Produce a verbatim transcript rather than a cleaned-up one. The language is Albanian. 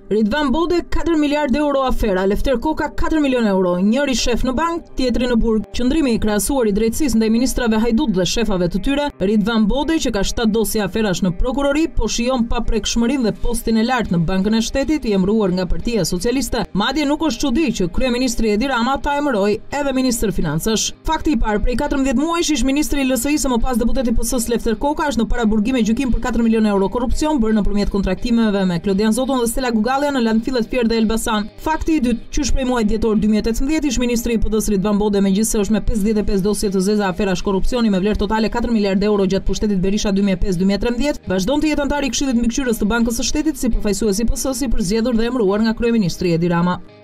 Ridvan Bode katër miliardë euro afera, Lefter Koka katër milionë euro, njëri shef në bank, tjetri në burg. Qëndrimi i krahasuar i drejtësisë ndaj ministrave Hajdut dhe shefave të tyre, Ridvan Bode, që ka shtatë dosje aferash në prokurori, po shijon paprekshmërinë dhe postin e lartë në Bankën e Shtetit, i emëruar nga Partia Socialiste. Madje nuk është çudi që kryeministri Edi Rama ta emëroi edhe ministër financash. Fakti i parë, prej katërmbëdhjetë muajsh ish ministri i L S I-së më pas deputeti P S-s Lefter Koka është në paraburgim me gjykim për katër milionë euro korrupsion bërë nëpërmjet kontraktimeve me Klodian Zoton dhe Stella Gugallia në landfillet Fier dhe Elbasan. Fakti i dytë, qysh prej muajit dhjetor dy mijë e tetëmbëdhjetë ish ministri i P D-s Ridvan Bode megjithëse është me pesëdhjetë e pesë dosje të zeza aferash korrupsioni me vlerë totale katër miliardë euro gjatë pushtetit Berisha dy mijë e pesë dy mijë e trembëdhjetë, vazhdon të jetë antar i Këshillit Mbikëqyrës të Bankës së Shtetit si përfaqësues i P S-s i përzgjedhur dhe emëruar nga kryeministri Edi Rama.